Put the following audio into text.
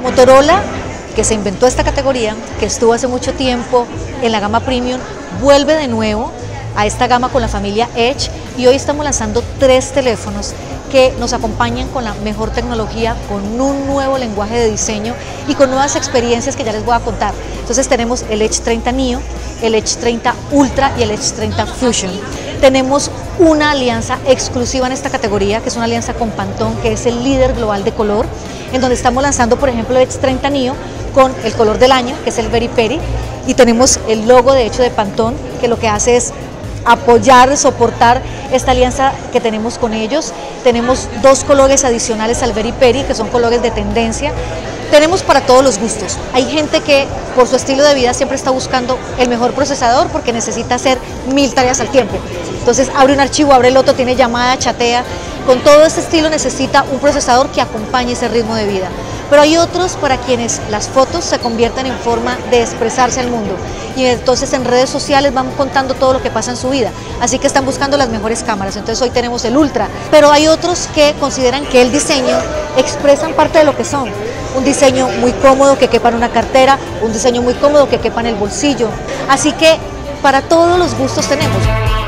Motorola, que se inventó esta categoría, que estuvo hace mucho tiempo en la gama Premium, vuelve de nuevo a esta gama con la familia Edge y hoy estamos lanzando 3 teléfonos que nos acompañan con la mejor tecnología, con un nuevo lenguaje de diseño y con nuevas experiencias que ya les voy a contar. Entonces tenemos el Edge 30 Neo, el Edge 30 Ultra y el Edge 30 Fusion. Tenemos una alianza exclusiva en esta categoría, que es una alianza con Pantone, que es el líder global de color, en donde estamos lanzando, por ejemplo, el Edge 30 Neo con el color del año, que es el Very Peri, y tenemos el logo, de hecho, de Pantone, que lo que hace es apoyar, soportar esta alianza que tenemos con ellos. Tenemos 2 colores adicionales al Very Peri, que son colores de tendencia. Tenemos para todos los gustos. Hay gente que por su estilo de vida siempre está buscando el mejor procesador porque necesita hacer 1000 tareas al tiempo. Entonces abre un archivo, abre el otro, tiene llamada, chatea. Con todo este estilo necesita un procesador que acompañe ese ritmo de vida. Pero hay otros para quienes las fotos se convierten en forma de expresarse al mundo y entonces en redes sociales van contando todo lo que pasa en su vida, así que están buscando las mejores cámaras. Entonces hoy tenemos el Ultra, pero hay otros que consideran que el diseño expresan parte de lo que son. Un diseño muy cómodo que quepa en una cartera, un diseño muy cómodo que quepa en el bolsillo, así que para todos los gustos tenemos.